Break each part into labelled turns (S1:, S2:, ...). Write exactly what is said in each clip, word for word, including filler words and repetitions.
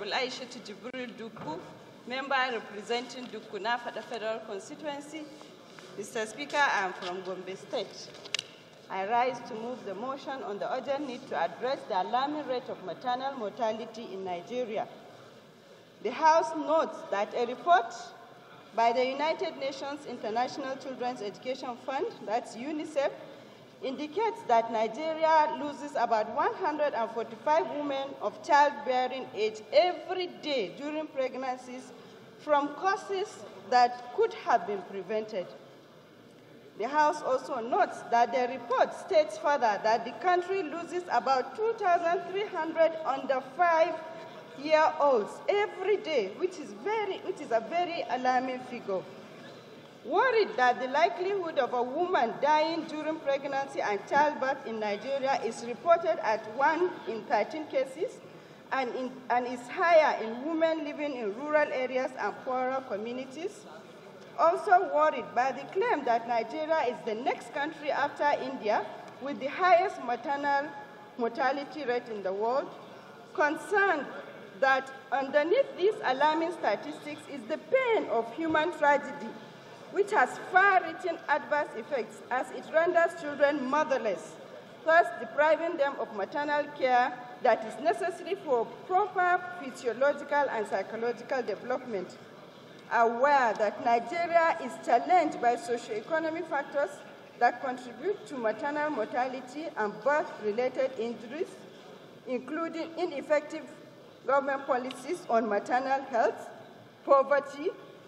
S1: Honorable Aishatu Jibril Dukku, member representing Dukku Nafada Federal Constituency. Mister Speaker, I am from Gombe State. I rise to move the motion on the urgent need to address the alarming rate of maternal mortality in Nigeria. The House notes that a report by the United Nations International Children's Education Fund, that's UNICEF, indicates that Nigeria loses about one hundred forty-five women of childbearing age every day during pregnancies from causes that could have been prevented. The House also notes that the report states further that the country loses about two thousand three hundred under five-year-olds every day, which is, very, which is a very alarming figure. Worried that the likelihood of a woman dying during pregnancy and childbirth in Nigeria is reported at one in thirteen cases and, in, and is higher in women living in rural areas and poorer communities. Also worried by the claim that Nigeria is the next country after India with the highest maternal mortality rate in the world. Concerned that underneath these alarming statistics is the pain of human tragedy, which has far-reaching adverse effects as it renders children motherless, thus depriving them of maternal care that is necessary for proper physiological and psychological development. Aware that Nigeria is challenged by socioeconomic factors that contribute to maternal mortality and birth-related injuries, including ineffective government policies on maternal health, poverty,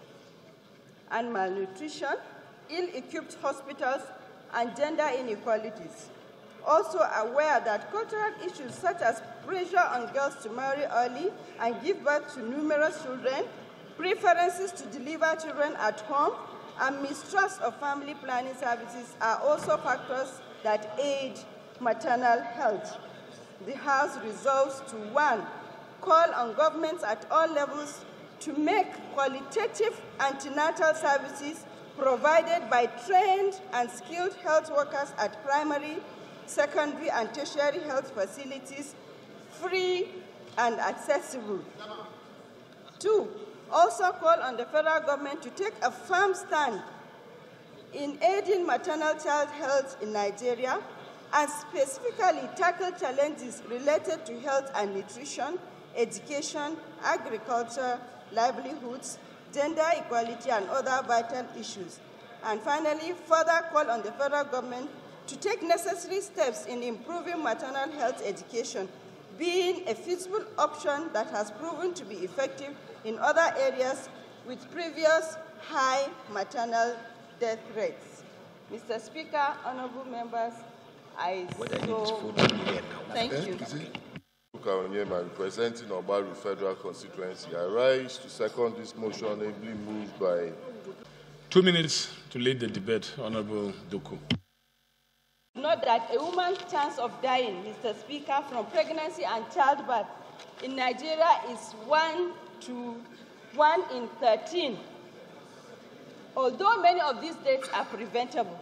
S1: and malnutrition, ill-equipped hospitals, and gender inequalities. Also aware that cultural issues such as pressure on girls to marry early and give birth to numerous children, preferences to deliver children at home, and mistrust of family planning services are also factors that aid maternal health. The House resolves to, one, call on governments at all levels to make qualitative antenatal services provided by trained and skilled health workers at primary, secondary, and tertiary health facilities free and accessible. Two, also call on the federal government to take a firm stand in aiding maternal child health in Nigeria and specifically tackle challenges related to health and nutrition, education, agriculture, livelihoods, gender equality, and other vital issues. And finally, further call on the federal government to take necessary steps in improving maternal health education, being a feasible option that has proven to be effective in other areas with previous high maternal death rates. Mister Speaker, honorable members, I so thank you.
S2: I'm representing Obaru Federal Constituency. I rise to second this motion, ably moved by.
S3: Two minutes to lead the debate, Honorable Dukku.
S1: Note that a woman's chance of dying, Mister Speaker, from pregnancy and childbirth in Nigeria is one to one in thirteen. Although many of these deaths are preventable,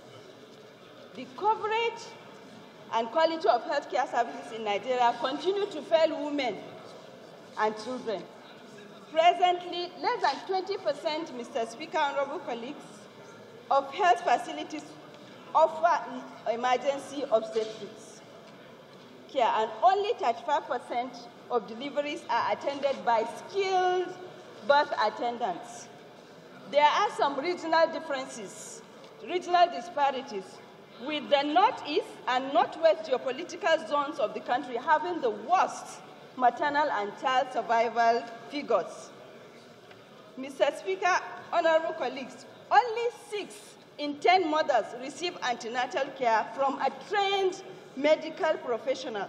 S1: the coverage and quality of healthcare services in Nigeria continue to fail women and children. Presently, less than twenty percent, Mister Speaker, honorable colleagues, of health facilities offer emergency obstetrics care, and only thirty-five percent of deliveries are attended by skilled birth attendants. There are some regional differences, regional disparities, with the northeast and northwest geopolitical zones of the country having the worst maternal and child survival figures. Mister Speaker, honorable colleagues, only six in ten mothers receive antenatal care from a trained medical professional.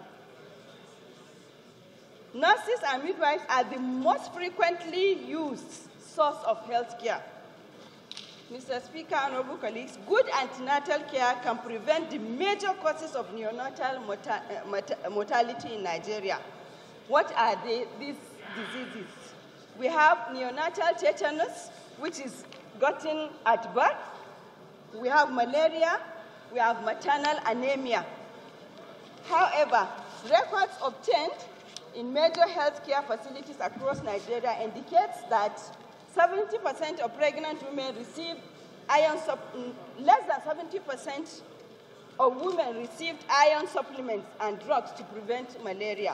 S1: Nurses and midwives are the most frequently used source of health care. Mister Speaker, honorable colleagues, good antenatal care can prevent the major causes of neonatal mortality in Nigeria. What are they, these diseases? We have neonatal tetanus, which is gotten at birth. We have malaria. We have maternal anemia. However, records obtained in major healthcare facilities across Nigeria indicates that seventy percent of pregnant women receive iron supplements, less than seventy percent of women received iron supplements and drugs to prevent malaria.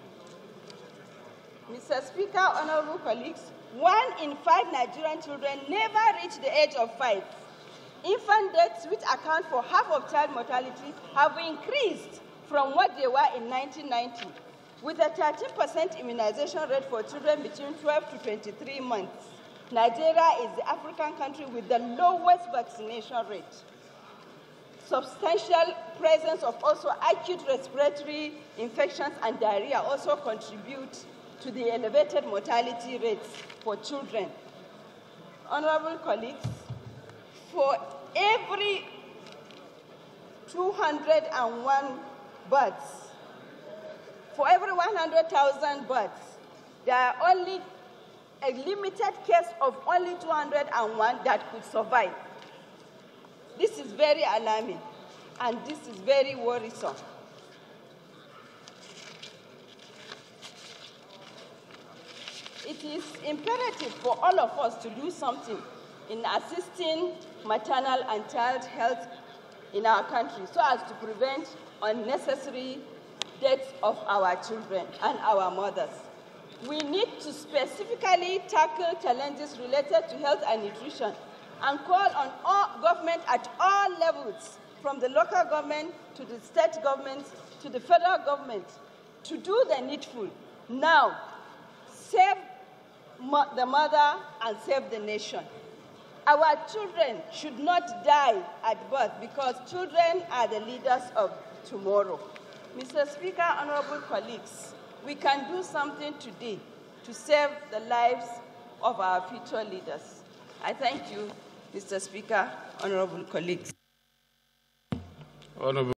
S1: Mister Speaker, honorable colleagues, one in five Nigerian children never reach the age of five. Infant deaths, which account for half of child mortality, have increased from what they were in nineteen ninety, with a thirteen percent immunization rate for children between twelve to twenty-three months. Nigeria is the African country with the lowest vaccination rate. Substantial presence of also acute respiratory infections and diarrhea also contribute to the elevated mortality rates for children. Honorable colleagues, for every two hundred one births, for every one hundred thousand births, there are only a limited case of only two hundred one that could survive. This is very alarming, and this is very worrisome. It is imperative for all of us to do something in assisting maternal and child health in our country so as to prevent unnecessary deaths of our children and our mothers. We need to specifically tackle challenges related to health and nutrition and call on all government at all levels, from the local government to the state government to the federal government, to do the needful. Now, save mo- the mother and save the nation. Our children should not die at birth because children are the leaders of tomorrow. Mister Speaker, honorable colleagues, we can do something today to save the lives of our future leaders. I thank you, Mister Speaker, honorable colleagues.
S3: Honorable